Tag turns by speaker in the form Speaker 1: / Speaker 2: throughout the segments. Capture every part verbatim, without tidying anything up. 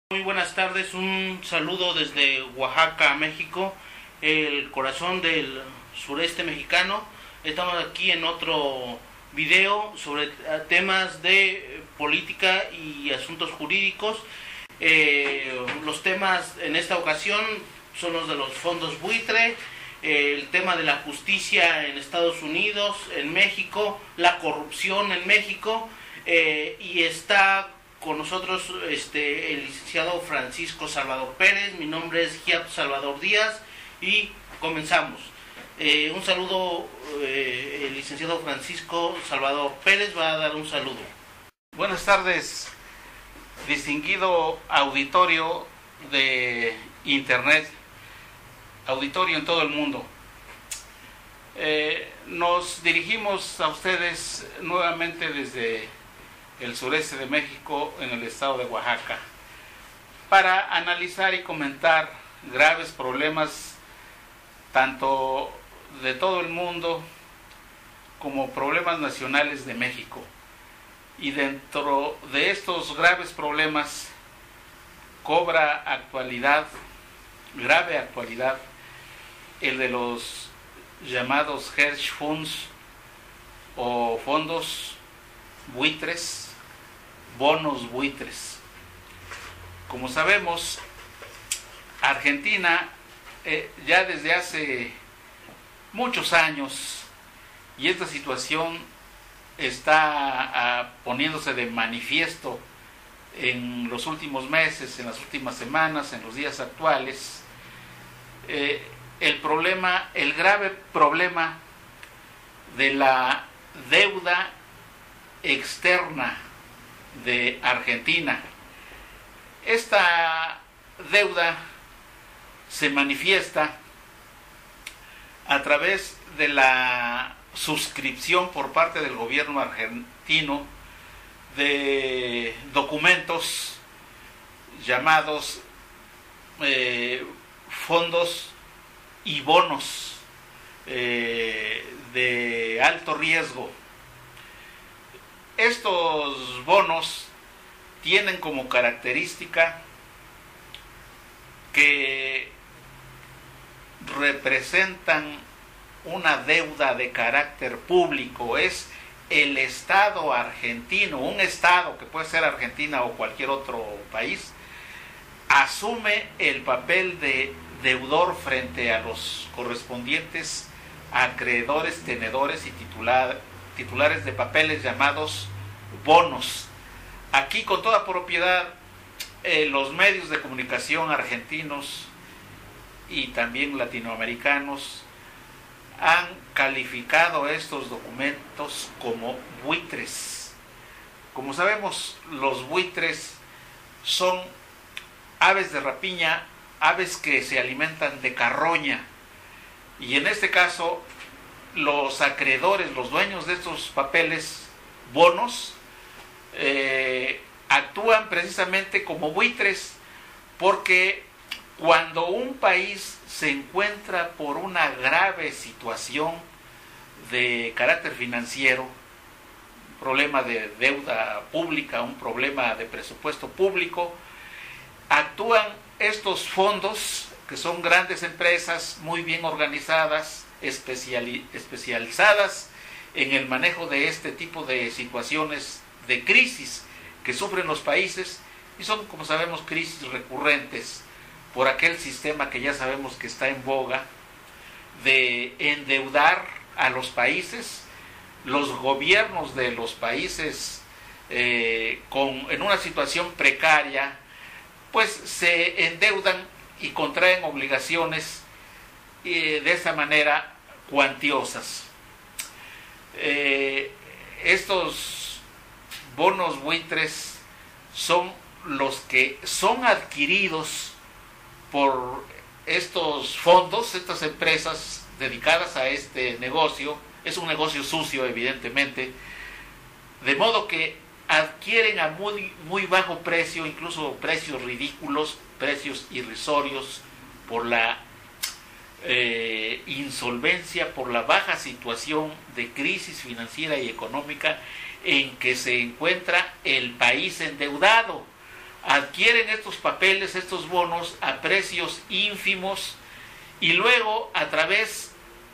Speaker 1: Muy buenas tardes, un saludo desde Oaxaca, México, el corazón del sureste mexicano. Estamos aquí en otro video sobre temas de política y asuntos jurídicos. Eh, los temas en esta ocasión son los de los fondos buitre, eh, el tema de la justicia en Estados Unidos, en México, la corrupción en México, eh, y está con nosotros este, el licenciado Francisco Salvador Pérez. Mi nombre es Giap Salvador Díaz y comenzamos. Eh, un saludo, eh, el licenciado Francisco Salvador Pérez va a dar un saludo.
Speaker 2: Buenas tardes, distinguido auditorio de Internet, auditorio en todo el mundo. Eh, nos dirigimos a ustedes nuevamente desde el sureste de México, en el estado de Oaxaca, para analizar y comentar graves problemas tanto de todo el mundo como problemas nacionales de México. Y dentro de estos graves problemas cobra actualidad, grave actualidad, el de los llamados hedge funds o fondos buitres, bonos buitres. Como sabemos, Argentina eh, ya desde hace muchos años, y esta situación está ah, poniéndose de manifiesto en los últimos meses, en las últimas semanas, en los días actuales, eh, el problema, el grave problema de la deuda externa de Argentina. Esta deuda se manifiesta a través de la suscripción por parte del gobierno argentino de documentos llamados eh, fondos y bonos eh, de alto riesgo. Estos bonos tienen como característica que representan una deuda de carácter público. Es el Estado argentino, un Estado que puede ser Argentina o cualquier otro país, asume el papel de deudor frente a los correspondientes acreedores, tenedores y titulares titulares de papeles llamados bonos. Aquí con toda propiedad eh, los medios de comunicación argentinos y también latinoamericanos han calificado estos documentos como buitres. Como sabemos, los buitres son aves de rapiña, aves que se alimentan de carroña, y en este caso los acreedores, los dueños de estos papeles, bonos, eh, actúan precisamente como buitres, porque cuando un país se encuentra por una grave situación de carácter financiero, un problema de deuda pública, un problema de presupuesto público, actúan estos fondos, que son grandes empresas muy bien organizadas, especializadas en el manejo de este tipo de situaciones de crisis que sufren los países, y son, como sabemos, crisis recurrentes por aquel sistema que ya sabemos que está en boga de endeudar a los países. Los gobiernos de los países eh, con, en una situación precaria, pues se endeudan y contraen obligaciones y de esa manera cuantiosas. Eh, estos bonos buitres son los que son adquiridos por estos fondos, estas empresas dedicadas a este negocio. Es un negocio sucio, evidentemente, de modo que adquieren a muy, muy bajo precio, incluso precios ridículos, precios irrisorios, por la Eh, insolvencia, por la baja situación de crisis financiera y económica en que se encuentra el país endeudado. adquieren estos papeles, estos bonos a precios ínfimos y luego a través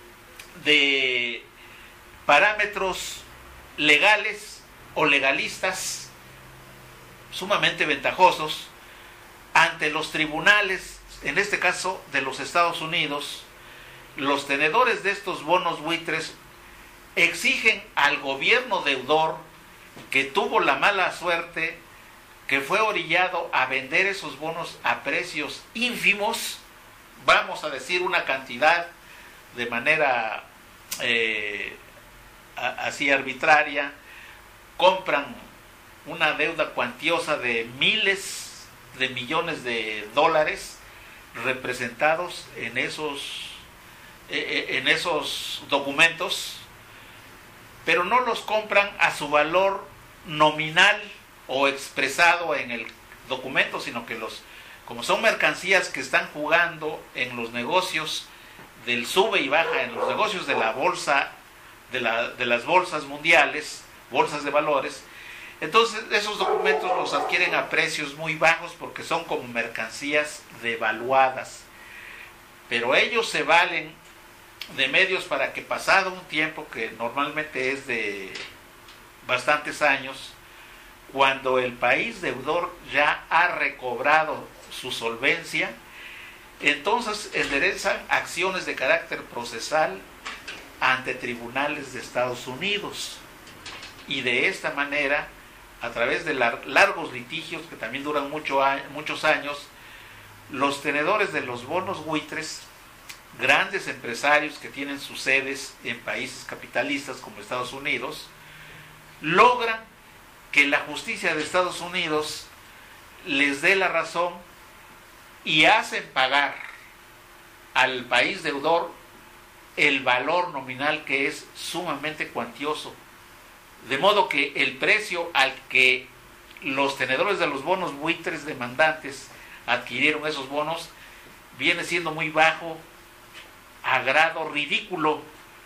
Speaker 2: de parámetros legales o legalistas sumamente ventajosos ante los tribunales, en este caso de los Estados Unidos, los tenedores de estos bonos buitres exigen al gobierno deudor, que tuvo la mala suerte, que fue orillado a vender esos bonos a precios ínfimos, vamos a decir una cantidad de manera eh, así arbitraria, compran una deuda cuantiosa de miles de millones de dólares representados en esos, eh, en esos documentos, pero no los compran a su valor nominal o expresado en el documento, sino que los, como son mercancías que están jugando en los negocios del sube y baja, en los negocios de la bolsa, de, la, de las bolsas mundiales, bolsas de valores, entonces esos documentos los adquieren a precios muy bajos porque son como mercancías devaluadas, pero ellos se valen de medios para que, pasado un tiempo que normalmente es de bastantes años, cuando el país deudor ya ha recobrado su solvencia, entonces enderezan acciones de carácter procesal ante tribunales de Estados Unidos, y de esta manera, a través de lar- largos litigios que también duran mucho a- muchos años, los tenedores de los bonos buitres, grandes empresarios que tienen sus sedes en países capitalistas como Estados Unidos, logran que la justicia de Estados Unidos les dé la razón y hacen pagar al país deudor el valor nominal, que es sumamente cuantioso, de modo que el precio al que los tenedores de los bonos buitres demandantes adquirieron esos bonos viene siendo muy bajo, a grado ridículo,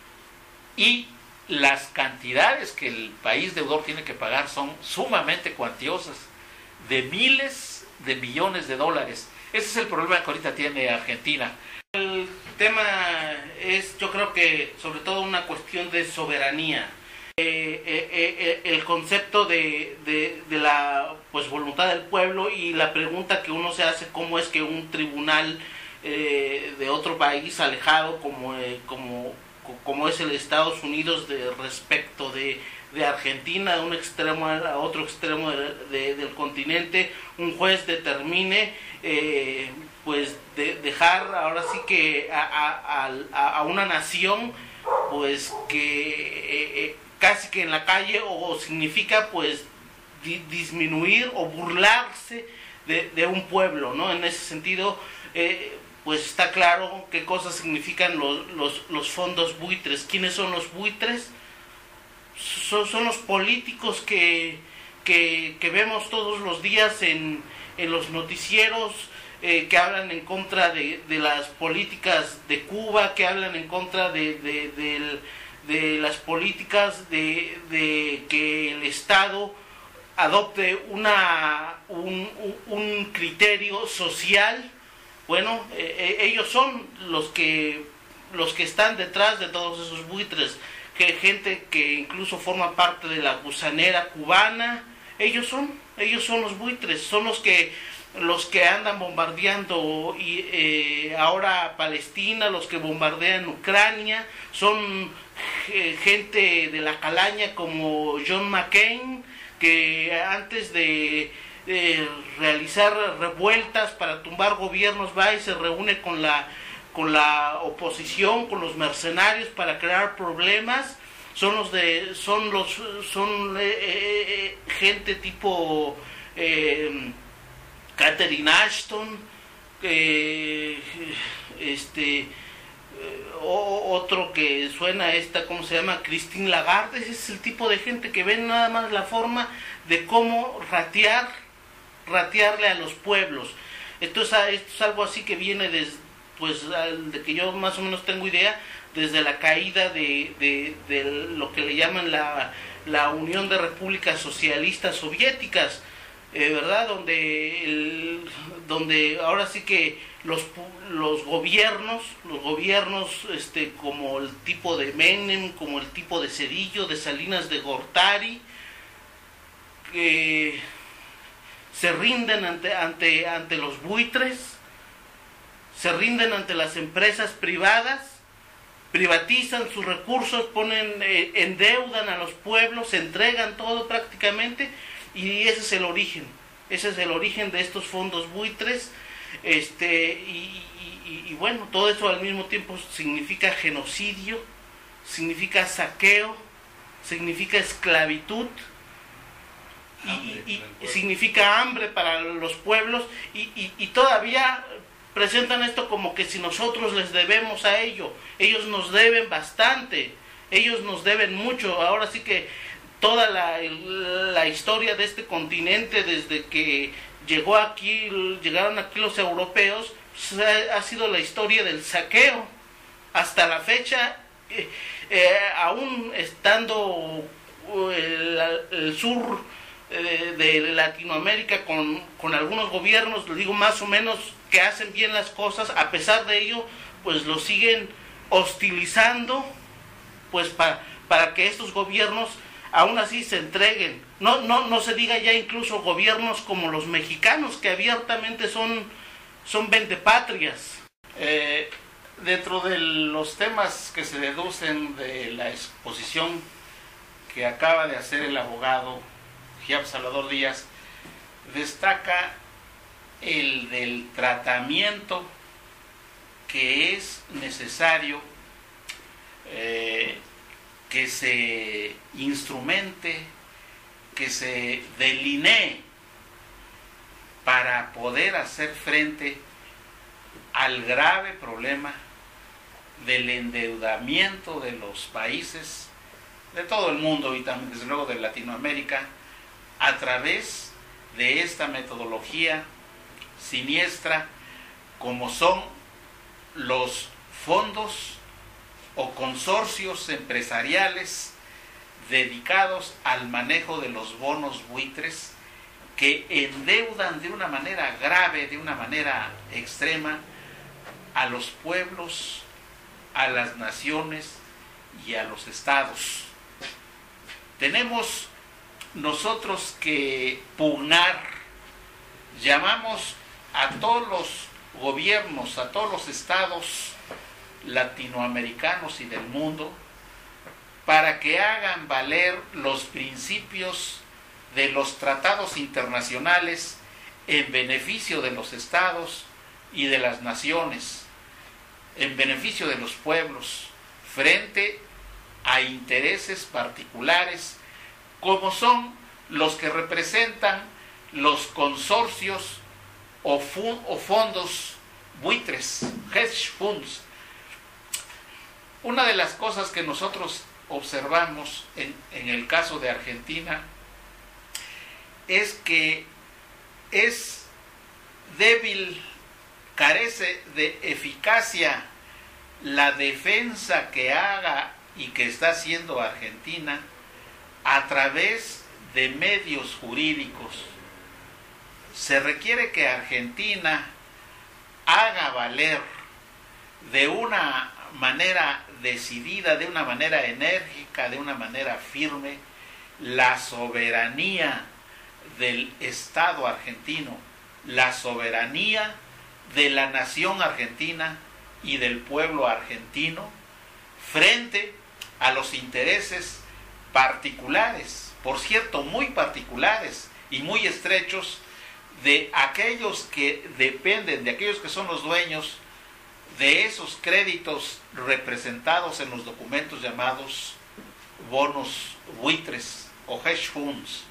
Speaker 2: y las cantidades que el país deudor tiene que pagar son sumamente cuantiosas, de miles de millones de dólares. Ese es el problema que ahorita tiene Argentina.
Speaker 1: El tema es, yo creo que sobre todo una cuestión de soberanía. Eh, eh, eh, el concepto de, de, de la pues voluntad del pueblo, y la pregunta que uno se hace: cómo es que un tribunal eh, de otro país alejado como, eh, como, como es el Estados Unidos, de respecto de, de Argentina, de un extremo a otro extremo de, de, del continente, un juez determine eh, pues de, dejar ahora sí que a, a, a, a una nación pues que eh, eh, casi que en la calle, o significa pues di, disminuir o burlarse de, de un pueblo, ¿no? En ese sentido, eh, pues está claro qué cosas significan los, los, los fondos buitres. ¿Quiénes son los buitres? Son, son los políticos que, que, que vemos todos los días en, en los noticieros, eh, que hablan en contra de, de las políticas de Cuba, que hablan en contra de, de, de, de las políticas de, de que el Estado adopte una, un, un criterio social. Bueno, eh, ellos son los que, los que están detrás de todos esos buitres, que gente que incluso forma parte de la gusanera cubana. Ellos son, ellos son los buitres, son los que los que andan bombardeando y eh, ahora Palestina, los que bombardean Ucrania, son eh, gente de la calaña como John McCain, que antes de eh, realizar revueltas para tumbar gobiernos va y se reúne con la con la oposición, con los mercenarios para crear problemas. Son los de son los son eh, eh, gente tipo eh, Catherine Ashton, eh, este eh, o, otro que suena esta, ¿cómo se llama? Christine Lagarde. Ese es el tipo de gente que ven nada más la forma de cómo ratear, ratearle a los pueblos. Entonces esto es algo así que viene desde, pues, de que yo más o menos tengo idea, desde la caída de, de, de lo que le llaman la, la Unión de Repúblicas Socialistas Soviéticas. eh, ¿verdad? Donde, el, donde ahora sí que los, los gobiernos, los gobiernos este, como el tipo de Menem, como el tipo de Cedillo, de Salinas de Gortari, que se rinden ante, ante, ante los buitres, se rinden ante las empresas privadas, privatizan sus recursos, ponen, eh, endeudan a los pueblos, se entregan todo prácticamente, y ese es el origen, ese es el origen de estos fondos buitres, este, y, y, y bueno, todo eso al mismo tiempo significa genocidio, significa saqueo, significa esclavitud, y, y, y significa hambre para los pueblos, y, y, y todavía presentan esto como que si nosotros les debemos a ellos, ellos nos deben bastante, ellos nos deben mucho. Ahora sí que toda la, la historia de este continente, desde que llegó aquí, llegaron aquí los europeos, pues ha, ha sido la historia del saqueo. Hasta la fecha, eh, eh, aún estando el, el sur eh, de Latinoamérica con, con algunos gobiernos, lo digo más o menos, que hacen bien las cosas, a pesar de ello, pues lo siguen hostilizando, pues para, para que estos gobiernos aún así se entreguen. No, no, no se diga ya incluso gobiernos como los mexicanos, que abiertamente son, son vendepatrias.
Speaker 2: Eh, dentro de los temas que se deducen de la exposición que acaba de hacer el abogado Giap Salvador Díaz, destaca el del tratamiento que es necesario eh, que se instrumente, que se delinee para poder hacer frente al grave problema del endeudamiento de los países de todo el mundo y también desde luego de Latinoamérica a través de esta metodología siniestra como son los fondos o consorcios empresariales dedicados al manejo de los bonos buitres que endeudan de una manera grave, de una manera extrema a los pueblos, a las naciones y a los estados. Tenemos nosotros que pugnar, llamamos a todos los gobiernos, a todos los estados latinoamericanos y del mundo, para que hagan valer los principios de los tratados internacionales en beneficio de los estados y de las naciones, en beneficio de los pueblos, frente a intereses particulares, como son los que representan los consorcios o, o fondos buitres, hedge funds. Una de las cosas que nosotros observamos en, en el caso de Argentina es que es débil, carece de eficacia la defensa que haga y que está haciendo Argentina a través de medios jurídicos. Se requiere que Argentina haga valer de una manera decidida, de una manera enérgica, de una manera firme, la soberanía del Estado argentino, la soberanía de la nación argentina y del pueblo argentino frente a los intereses particulares, por cierto, muy particulares y muy estrechos, de aquellos que dependen, de aquellos que son los dueños de esos créditos representados en los documentos llamados bonos buitres o hedge funds.